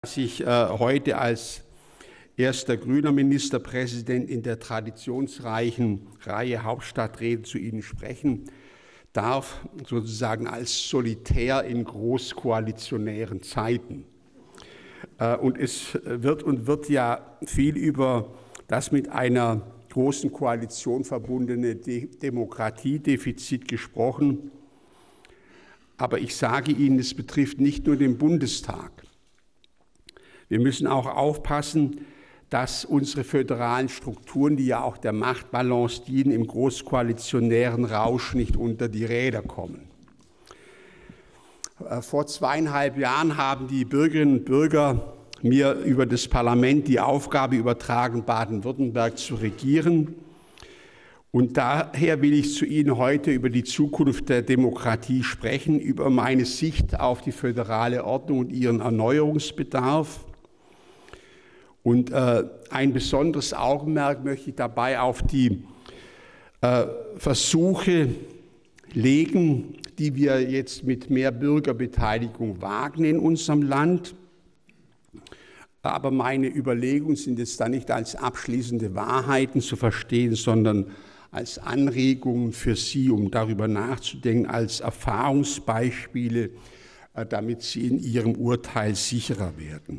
Dass ich heute als erster grüner Ministerpräsident in der traditionsreichen Reihe Hauptstadtreden zu Ihnen sprechen darf, sozusagen als Solitär in großkoalitionären Zeiten. Und es wird ja viel über das mit einer großen Koalition verbundene Demokratiedefizit gesprochen. Aber ich sage Ihnen, es betrifft nicht nur den Bundestag. Wir müssen auch aufpassen, dass unsere föderalen Strukturen, die ja auch der Machtbalance dienen, im großkoalitionären Rausch nicht unter die Räder kommen. Vor 2,5 Jahren haben die Bürgerinnen und Bürger mir über das Parlament die Aufgabe übertragen, Baden-Württemberg zu regieren. Und daher will ich zu Ihnen heute über die Zukunft der Demokratie sprechen, über meine Sicht auf die föderale Ordnung und ihren Erneuerungsbedarf. Und ein besonderes Augenmerk möchte ich dabei auf die Versuche legen, die wir jetzt mit mehr Bürgerbeteiligung wagen in unserem Land. Aber meine Überlegungen sind jetzt da nicht als abschließende Wahrheiten zu verstehen, sondern als Anregungen für Sie, um darüber nachzudenken, als Erfahrungsbeispiele, damit Sie in Ihrem Urteil sicherer werden.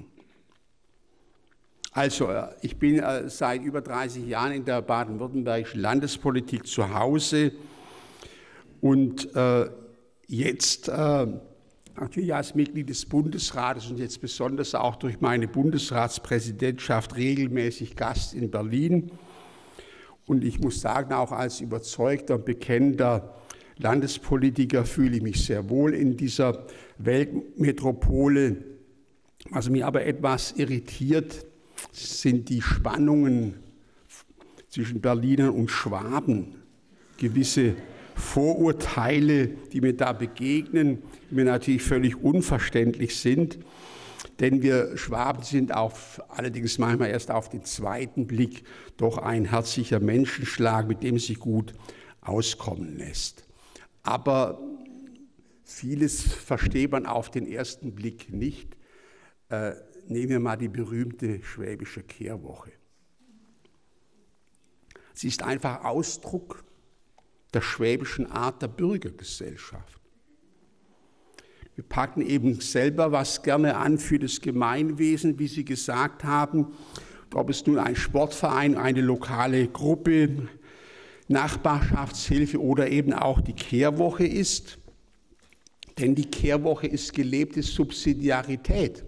Also, ich bin seit über 30 Jahren in der baden-württembergischen Landespolitik zu Hause und jetzt natürlich als Mitglied des Bundesrates und jetzt besonders auch durch meine Bundesratspräsidentschaft regelmäßig Gast in Berlin. Und ich muss sagen, auch als überzeugter und bekennender Landespolitiker fühle ich mich sehr wohl in dieser Weltmetropole. Was mich aber etwas irritiert, sind die Spannungen zwischen Berlinern und Schwaben, gewisse Vorurteile, die mir da begegnen, die mir natürlich völlig unverständlich sind, denn wir Schwaben sind allerdings manchmal erst auf den zweiten Blick doch ein herzlicher Menschenschlag, mit dem sich gut auskommen lässt. Aber vieles versteht man auf den ersten Blick nicht. Nehmen wir mal die berühmte schwäbische Kehrwoche. Sie ist einfach Ausdruck der schwäbischen Art der Bürgergesellschaft. Wir packen eben selber was gerne an für das Gemeinwesen, wie Sie gesagt haben, ob es nun ein Sportverein, eine lokale Gruppe, Nachbarschaftshilfe oder eben auch die Kehrwoche ist. Denn die Kehrwoche ist gelebte Subsidiarität.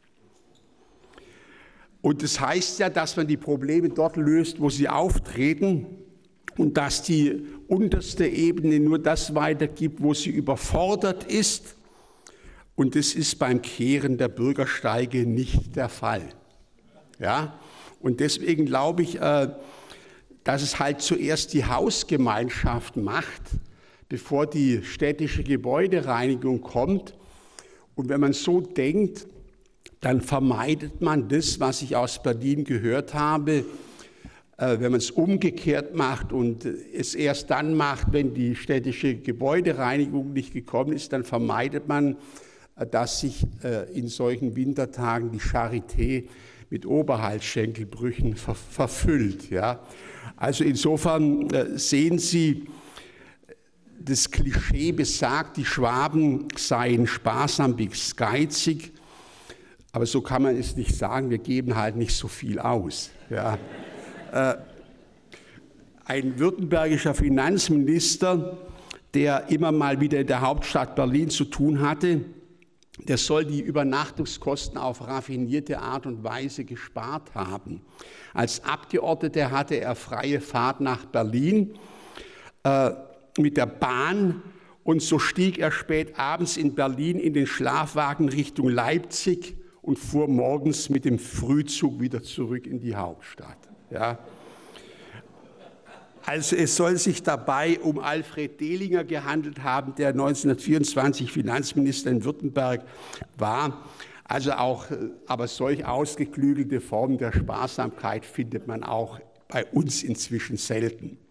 Und das heißt ja, dass man die Probleme dort löst, wo sie auftreten und dass die unterste Ebene nur das weitergibt, wo sie überfordert ist. Und das ist beim Kehren der Bürgersteige nicht der Fall. Ja? Und deswegen glaube ich, dass es halt zuerst die Hausgemeinschaft macht, bevor die städtische Gebäudereinigung kommt. Und wenn man so denkt, dann vermeidet man das, was ich aus Berlin gehört habe, wenn man es umgekehrt macht und es erst dann macht, wenn die städtische Gebäudereinigung nicht gekommen ist, dann vermeidet man, dass sich in solchen Wintertagen die Charité mit Oberhalsschenkelbrüchen verfüllt. Ja? Also insofern sehen Sie, das Klischee besagt, die Schwaben seien sparsam bis geizig. Aber so kann man es nicht sagen, wir geben halt nicht so viel aus. Ja. Ein württembergischer Finanzminister, der immer mal wieder in der Hauptstadt Berlin zu tun hatte, der soll die Übernachtungskosten auf raffinierte Art und Weise gespart haben. Als Abgeordneter hatte er freie Fahrt nach Berlin mit der Bahn. Und so stieg er spät abends in Berlin in den Schlafwagen Richtung Leipzig und fuhr morgens mit dem Frühzug wieder zurück in die Hauptstadt. Ja. Also es soll sich dabei um Alfred Dehlinger gehandelt haben, der 1924 Finanzminister in Württemberg war. Also aber solch ausgeklügelte Formen der Sparsamkeit findet man auch bei uns inzwischen selten.